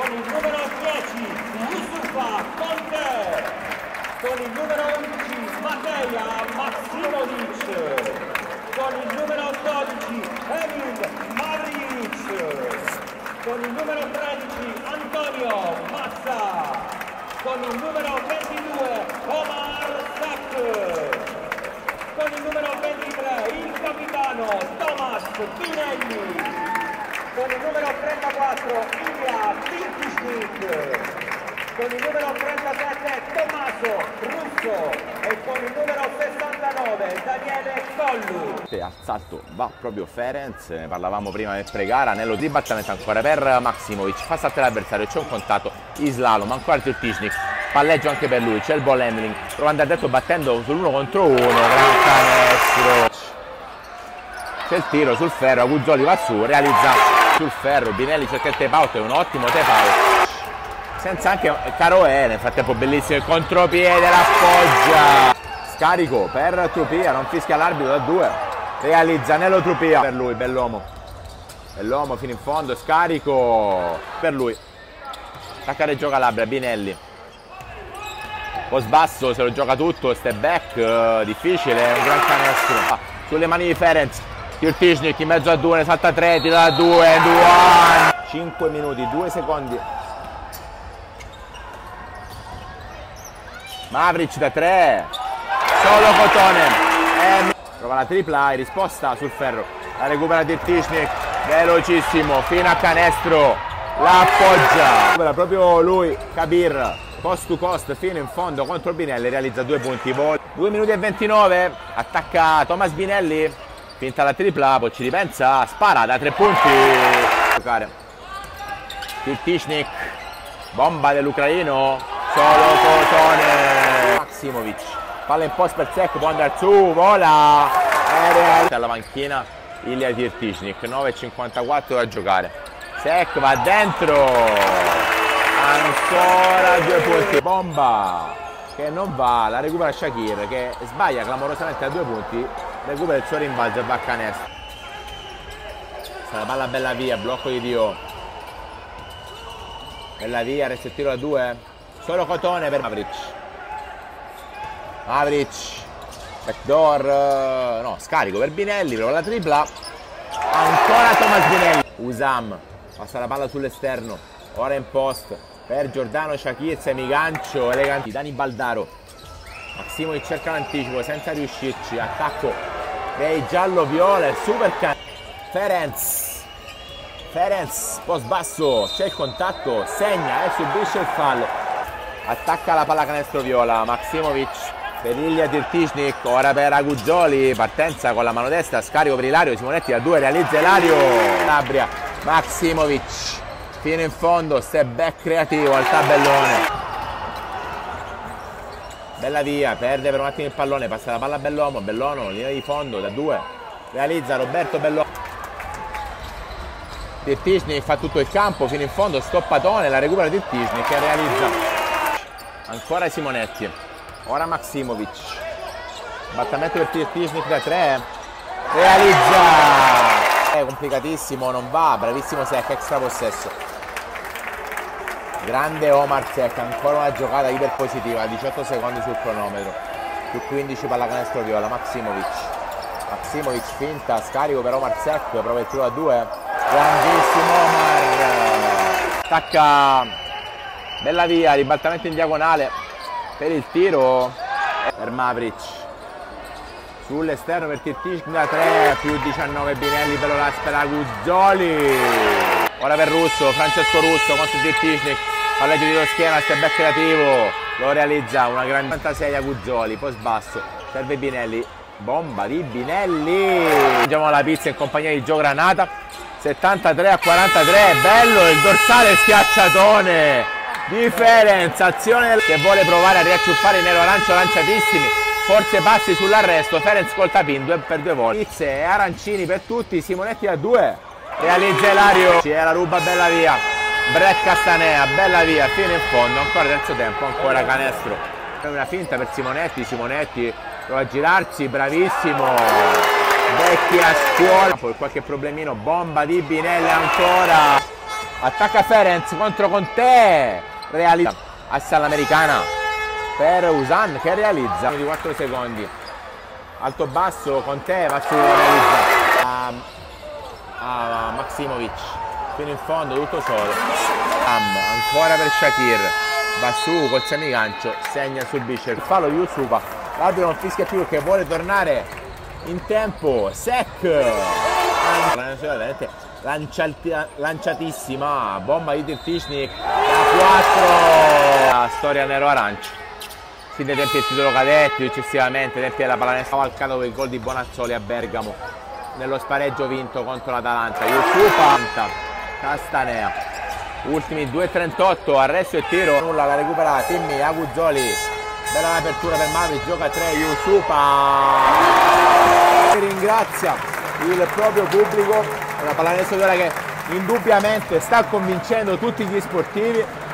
con il numero 10 Yusufa Conte, con il numero 11 Mateja Maksimovic, con il numero 12 Emil Mavric, con il numero 13 Antonio Massa, con il numero 22 Omar Sak, con il numero 23 il capitano Tomas Pinelli, con il numero 34 Ilya Tirtishnik, con il numero 37 Tommaso Russo e con il numero 69 Daniele Collu. Al salto va proprio Ferenc, ne parlavamo prima del pre-gara, nello dibattimento ancora per Maksimovic, fa saltare l'avversario, c'è un contatto, Islalom, ancora Tirtishnik, palleggio anche per lui, c'è il ball handling, prova ad andare detto battendo sull'1 contro 1, gran canestro. C'è il tiro sul ferro, Aguzzoli va su, realizza sul ferro, Binelli cerca il tape out, è un ottimo tape out. Senza anche Caroè, nel frattempo bellissimo il contropiede, l'appoggia. Scarico per Trupia, non fischia l'arbitro da 2. Realizza Nello Trupia per lui, bell'uomo. Bell'uomo fino in fondo, scarico per lui. Attaccare gioca Calabria, Binelli. Po' sbasso, se lo gioca tutto, step back, difficile, un gran canestro. Sulle mani di Ferenc, Tirtishnik in mezzo a 2, ne salta 3, tira da 2, 5 minuti, 2 secondi. Mavric da 3, solo Cotone, prova la tripla, risposta sul ferro, la recupera Tirtishnik, velocissimo, fino a canestro, la appoggia, recupera proprio lui, Kabir, cost to cost, fino in fondo contro Binelli, realizza 2 punti, 2 minuti e 29, attacca Thomas Binelli, finta la tripla, poi ci ripensa, spara da 3 punti, Tirtishnik, bomba dell'ucraino, solo Cotone, Maksimovic, palla in post per Cech, può andare su, vola, alla panchina Ilya Tirtishnik, 9,54 da giocare, Cech va dentro, ancora 2 punti, bomba che non va, la recupera Shakir che sbaglia clamorosamente a 2 punti, recupera il suo rimbalzo e va a canestro, la palla bella via, blocco di Dio, bella via, resta il tiro da 2. Solo Cotone per Mavric. Mavric. Backdoor. No, scarico per Binelli. Prova la tripla. Ancora Thomas Binelli. Usam. Passa la palla sull'esterno. Ora in post. Per Giordano Shakir. Semigancio. Elegante. Dani Baldaro. Maksimovic cerca l'anticipo senza riuscirci. Attacco dei giallo-viola. Super can. Ferenc. Post basso. C'è il contatto. Segna e subisce il fallo. Attacca la pallacanestro viola, Maksimovic per Ilya Tirtishnik, ora per Aguzzoli, partenza con la mano destra, scarico per Ilario, Simonetti da 2, realizza Ilario, Calabria, Maksimovic, fino in fondo, step back creativo al tabellone. Bella via, perde per un attimo il pallone, passa la palla a Bellomo, Bellono, linea di fondo da 2, realizza Roberto Bellomo. Tirtishnik fa tutto il campo, fino in fondo, stoppatone, la recupera Tirtishnik che realizza. Ancora Simonetti, ora Maksimovic, battimento per Tirtishnik da 3, realizza, è complicatissimo, non va, bravissimo Cech, extra possesso, grande Omar Cech, ancora una giocata iper positiva, 18 secondi sul cronometro, più 15 pallacanestro viola, Maksimovic finta, scarico per Omar Cech, prova il tiro da 2, grandissimo Omar, attacca. Bella via, ribaltamento in diagonale per il tiro per Mavric, sull'esterno per Tirtishnik da 3, più 19 Binelli per l'Aspera Aguzzoli, ora per Russo, Francesco Russo contro Tirtishnik, palleggio di schiena, step back creativo, lo realizza, una grande 96 Aguzzoli, poi sbasso, serve Binelli, bomba di Binelli, mangiamo la pizza in compagnia di Gio Granata, 73-43, bello il dorsale schiacciatone di Ferenc, azione che vuole provare a riacciuffare i nero-arancio lanciatissimi, forse passi sull'arresto, Ferenc col tapin 2 per 2 volte, pizze e arancini per tutti, Simonetti da 2, realizza Ilario, ci è la ruba, bella via, Brett Castanea, bella via, fino in fondo, ancora terzo tempo, ancora canestro, una finta per Simonetti, Simonetti prova a girarsi, bravissimo, vecchia scuola, poi qualche problemino, bomba di Binelli ancora, attacca Ferenc contro Conte, realizza asse all'americana per Usan che realizza di 4 secondi, alto basso Conte, va su, realizza a Maksimovic fino in fondo, tutto solo, ancora per Shakir, va su col semigancio, segna, subisce il fallo Yusufa, l'arbitro non fischia più perché vuole tornare in tempo. Sek lanciatissima bomba di Tirtishnik da 4, la storia nero-arancio, fin dai tempi del titolo cadetti, successivamente tempi della pallacanestro cavalcato con il gol di Bonazzoli a Bergamo nello spareggio vinto contro l'Atalanta. Yusufa, Castanea, ultimi 2:38, arresto e tiro, nulla, la recupera Timmy Aguzzoli, bella apertura per Mavi, gioca 3 Yusufa, ringrazia il proprio pubblico, una pallacanestro che indubbiamente sta convincendo tutti gli sportivi.